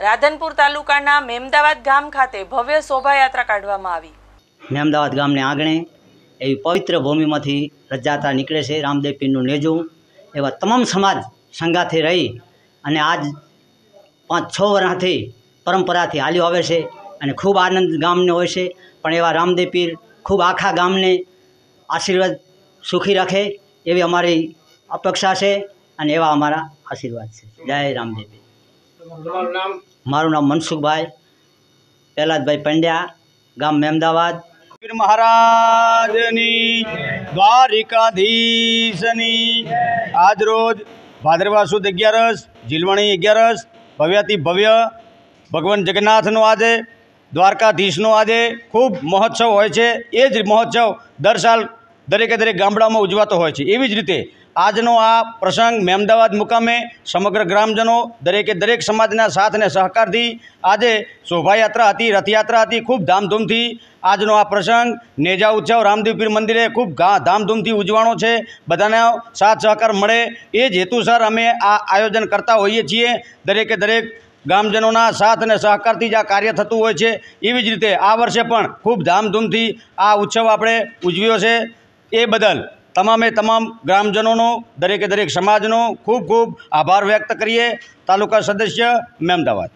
રાધનપુર તાલુકાના મેમદાવાદ ગામ ખાતે ભવ્ય શોભાયાત્રા કાઢવામાં આવી। મેમદાવાદ ગામને આંગણે એવી પવિત્ર ભૂમિમાંથી રથયાત્રા નીકળે છે। રામદેવ પીરનું નેજું એવા તમામ સમાજ સંગાથે રહી અને આજ 5-6 વર્ષથી પરંપરાથી હાલ્યો આવે છે અને ખૂબ આનંદ ગામને હોય છે। પણ એવા રામદેવ પીર ખૂબ આખા ગામને આશીર્વાદ સુખી રાખે એવી અમારી અપેક્ષા છે અને એવા અમારા આશીર્વાદ છે। જય રામદેવ પીર। मारू नाम मनसुख भाई प्रहलाद भाई पंड्या, गाम मेमदावाद। महाराजनी द्वारिकाधीशनी आज रोज भाद्रवा सुद 11 झीलवणी 11 भव्याति भव्य भगवान जगन्नाथनो आजे द्वारकाधीशनो आजे खूब महोत्सव होय छे। ए ज महोत्सव दर साल दरेके दरेक गामडामां उजवातो होय छे। एवी ज रीते आजनो आ प्रसंग मेमदावाद मुकामे समग्र ग्रामजनों दरेके दरेक समाजना साथ ने सहकार थी आज शोभायात्रा हती, रथयात्रा हती। खूब धामधूम थी आजनो आ प्रसंग नेजा उत्सव रामदेव पीर मंदिरे खूब धामधूम थी उजवाणो छे। बधाने साथ सहकार मळे ए ज हेतुसर अमे आ आयोजन करता होईए छीए। दरेके दरेक गामजनों साथ ने सहकार थी आ कार्य थतुं होय छे। एवी ज रीते आ वर्षे पण खूब धामधूम थी आ उत्सव आपणे उजव्यो छे। ए बदल तमामे तमाम ग्रामजनों दरेके दरेक समाजनो खूब खूब आभार व्यक्त करिए। तालुका सदस्य मेमदावाद।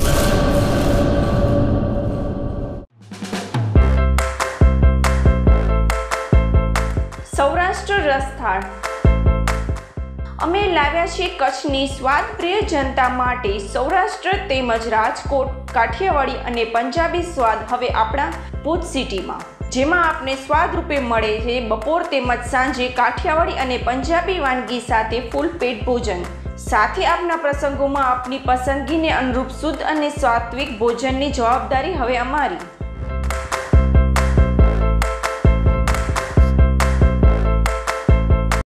સૌરાષ્ટ્ર રસથાળ અમે લાવ્યા છીએ કચ્છની સ્વાદપ્રિય જનતા માટે સૌરાષ્ટ્ર તેમજ રાજકોટ, કાઠિયાવાડી અને પંજાબી સ્વાદ હવે આપણા ભુજ સિટીમાં, જેમાં આપને સ્વાદ રૂપે મળે છે બપોર તેમજ સાંજે કાઠિયાવાડી અને પંજાબી વાનગી સાથે ફૂલ પેટ ભોજન। સાથે આપના પ્રસંગોમાં આપની પસંદગીને અનુરૂપ શુદ્ધ અને સાત્વિક ભોજનની જવાબદારી હવે અમારી।